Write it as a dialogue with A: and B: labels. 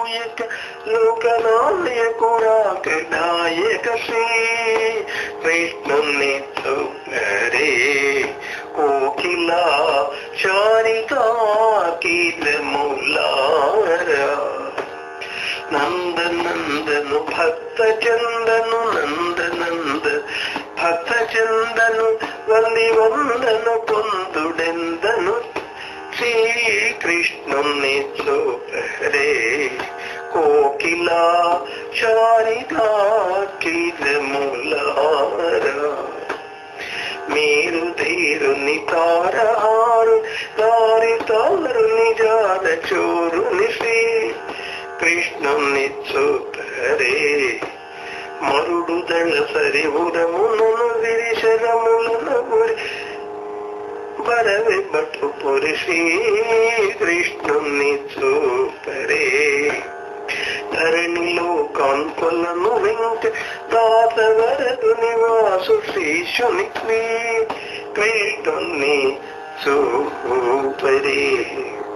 A: పూయక లోకనాయకుడా కడాయక శ్రీ కృష్ణుని చూపరే కోకిల చారికా కీలములారా నందనందను భక్త చందను నందనంద భక్త చందను వంది వందను పొందుడెందను శ్రీకృష్ణుని చూపరే కోకిల చారిగా కీలములారా మీరు ధీరుని తారహారు దారి తారుని జాద చోరుని శ్రీ కృష్ణుని చూపరే మరుడు దళ సరివురములను విరిశరములను వరవి బట్టు పురి శ్రీకృష్ణుని చూపరే ధరణిలో కాన్కొలను వెంక దాత వరదు నివాసు శ్రీశుని కృష్ణుని చూపరే